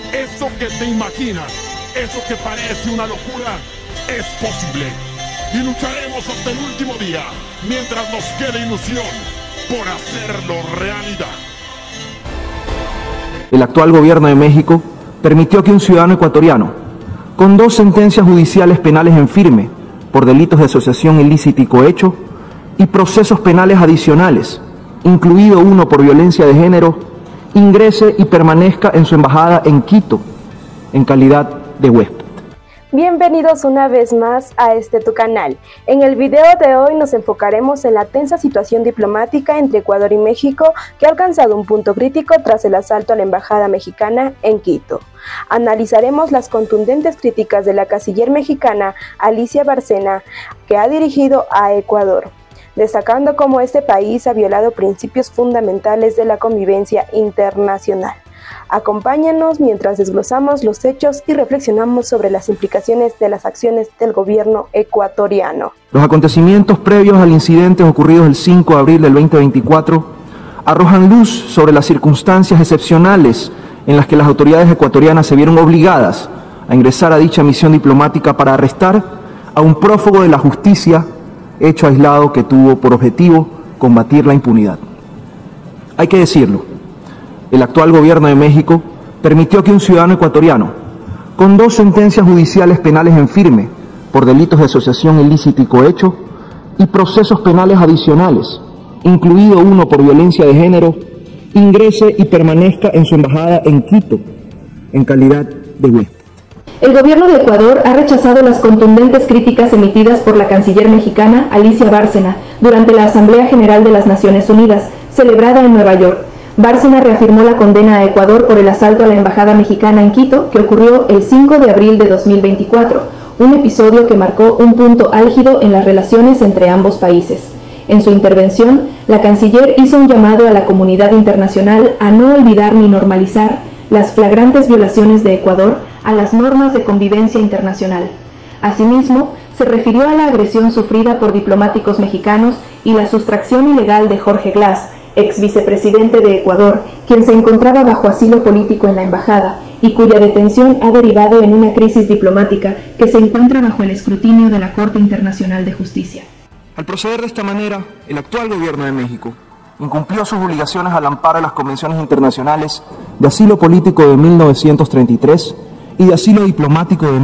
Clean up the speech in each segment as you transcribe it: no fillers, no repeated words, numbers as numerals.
Eso que te imaginas, eso que parece una locura, es posible. Y lucharemos hasta el último día, mientras nos quede ilusión, por hacerlo realidad. El actual gobierno de México permitió que un ciudadano ecuatoriano, con 2 sentencias judiciales penales en firme por delitos de asociación ilícita y cohecho, y procesos penales adicionales, incluido uno por violencia de género, ingrese y permanezca en su embajada en Quito, en calidad de huésped. Bienvenidos una vez más a tu canal. En el video de hoy nos enfocaremos en la tensa situación diplomática entre Ecuador y México que ha alcanzado un punto crítico tras el asalto a la embajada mexicana en Quito. Analizaremos las contundentes críticas de la canciller mexicana Alicia Bárcena que ha dirigido a Ecuador, destacando cómo este país ha violado principios fundamentales de la convivencia internacional. Acompáñanos mientras desglosamos los hechos y reflexionamos sobre las implicaciones de las acciones del gobierno ecuatoriano. Los acontecimientos previos al incidente ocurridos el 5 de abril del 2024 arrojan luz sobre las circunstancias excepcionales en las que las autoridades ecuatorianas se vieron obligadas a ingresar a dicha misión diplomática para arrestar a un prófugo de la justicia, hecho aislado que tuvo por objetivo combatir la impunidad. Hay que decirlo. El actual gobierno de México permitió que un ciudadano ecuatoriano, con 2 sentencias judiciales penales en firme por delitos de asociación ilícita y cohecho, y procesos penales adicionales, incluido uno por violencia de género, ingrese y permanezca en su embajada en Quito, en calidad de huésped. El gobierno de Ecuador ha rechazado las contundentes críticas emitidas por la canciller mexicana Alicia Bárcena durante la Asamblea General de las Naciones Unidas, celebrada en Nueva York. Bárcena reafirmó la condena a Ecuador por el asalto a la embajada mexicana en Quito, que ocurrió el 5 de abril de 2024, un episodio que marcó un punto álgido en las relaciones entre ambos países. En su intervención, la canciller hizo un llamado a la comunidad internacional a no olvidar ni normalizar las flagrantes violaciones de Ecuador a las normas de convivencia internacional. Asimismo, se refirió a la agresión sufrida por diplomáticos mexicanos y la sustracción ilegal de Jorge Glass, ex vicepresidente de Ecuador, quien se encontraba bajo asilo político en la embajada y cuya detención ha derivado en una crisis diplomática que se encuentra bajo el escrutinio de la Corte Internacional de Justicia. Al proceder de esta manera, el actual gobierno de México incumplió sus obligaciones al amparo de las convenciones internacionales de asilo político de 1933 y de asilo diplomático de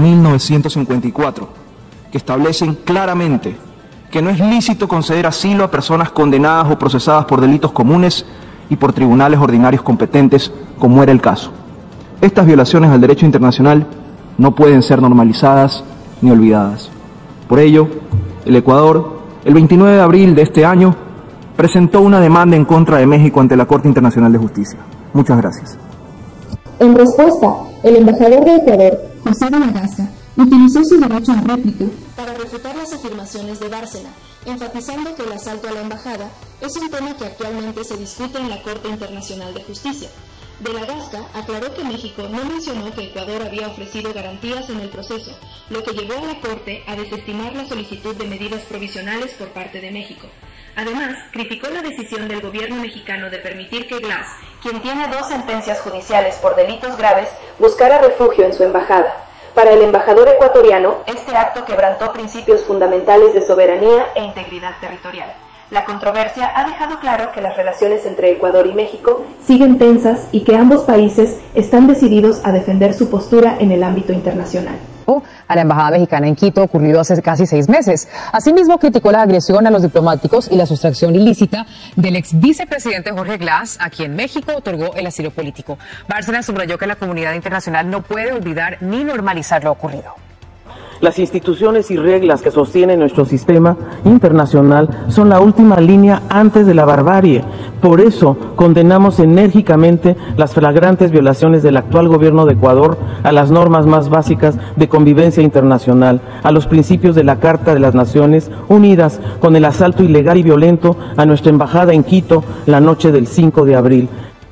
1954, que establecen claramente que no es lícito conceder asilo a personas condenadas o procesadas por delitos comunes y por tribunales ordinarios competentes, como era el caso. Estas violaciones al derecho internacional no pueden ser normalizadas ni olvidadas. Por ello, el Ecuador, el 29 de abril de este año, presentó una demanda en contra de México ante la Corte Internacional de Justicia. Muchas gracias. En respuesta, el embajador de Ecuador, José de la Garza, utilizó su derecho a réplica para refutar las afirmaciones de Bárcena, enfatizando que el asalto a la embajada es un tema que actualmente se discute en la Corte Internacional de Justicia. De la Garza aclaró que México no mencionó que Ecuador había ofrecido garantías en el proceso, lo que llevó a la Corte a desestimar la solicitud de medidas provisionales por parte de México. Además, criticó la decisión del gobierno mexicano de permitir que Glass, quien tiene 2 sentencias judiciales por delitos graves, buscara refugio en su embajada. Para el embajador ecuatoriano, este acto quebrantó principios fundamentales de soberanía e integridad territorial. La controversia ha dejado claro que las relaciones entre Ecuador y México siguen tensas y que ambos países están decididos a defender su postura en el ámbito internacional. A la embajada mexicana en Quito, ocurrido hace casi 6 meses. Asimismo, criticó la agresión a los diplomáticos y la sustracción ilícita del ex vicepresidente Jorge Glass, a quien México otorgó el asilo político. Bárcena subrayó que la comunidad internacional no puede olvidar ni normalizar lo ocurrido. Las instituciones y reglas que sostienen nuestro sistema internacional son la última línea antes de la barbarie. Por eso condenamos enérgicamente las flagrantes violaciones del actual gobierno de Ecuador a las normas más básicas de convivencia internacional, a los principios de la Carta de las Naciones Unidas, con el asalto ilegal y violento a nuestra embajada en Quito la noche del 5 de abril.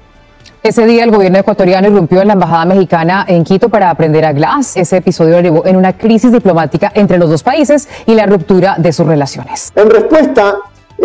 Ese día el gobierno ecuatoriano irrumpió en la embajada mexicana en Quito para aprender a Glass. Ese episodio derivó en una crisis diplomática entre los 2 países y la ruptura de sus relaciones. En respuesta,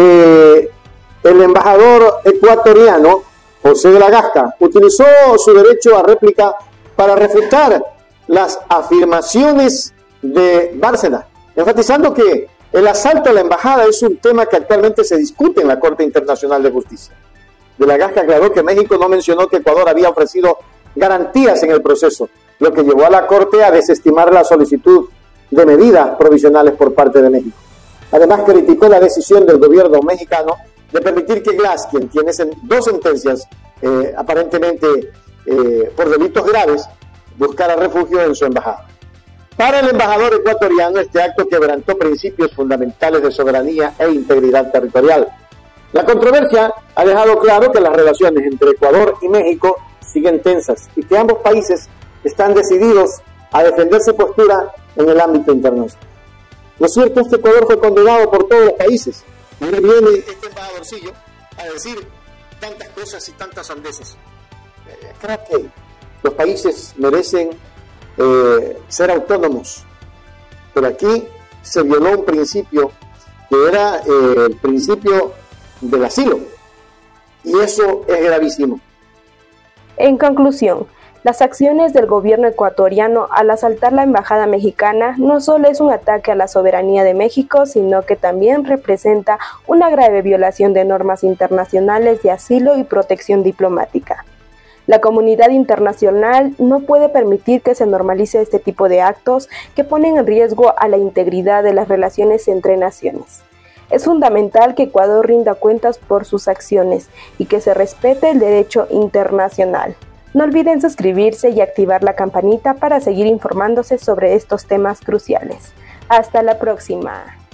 el embajador ecuatoriano, José de la Garza, utilizó su derecho a réplica para refutar las afirmaciones de Bárcena, enfatizando que el asalto a la embajada es un tema que actualmente se discute en la Corte Internacional de Justicia. De la Gasca aclaró que México no mencionó que Ecuador había ofrecido garantías en el proceso, lo que llevó a la Corte a desestimar la solicitud de medidas provisionales por parte de México. Además, criticó la decisión del gobierno mexicano de permitir que Glass, quien tiene dos sentencias aparentemente por delitos graves, buscara refugio en su embajada. Para el embajador ecuatoriano, este acto quebrantó principios fundamentales de soberanía e integridad territorial. La controversia ha dejado claro que las relaciones entre Ecuador y México siguen tensas y que ambos países están decididos a defender su postura en el ámbito internacional. Lo cierto es que Ecuador fue condenado por todos los países. Ahora viene este embajadorcillo a decir tantas cosas y tantas sandeces. Creo que los países merecen ser autónomos, pero aquí se violó un principio que era el principio del asilo, y eso es gravísimo. En conclusión, las acciones del gobierno ecuatoriano al asaltar la embajada mexicana no solo es un ataque a la soberanía de México, sino que también representa una grave violación de normas internacionales de asilo y protección diplomática. La comunidad internacional no puede permitir que se normalice este tipo de actos que ponen en riesgo a la integridad de las relaciones entre naciones. Es fundamental que Ecuador rinda cuentas por sus acciones y que se respete el derecho internacional. No olviden suscribirse y activar la campanita para seguir informándose sobre estos temas cruciales. Hasta la próxima.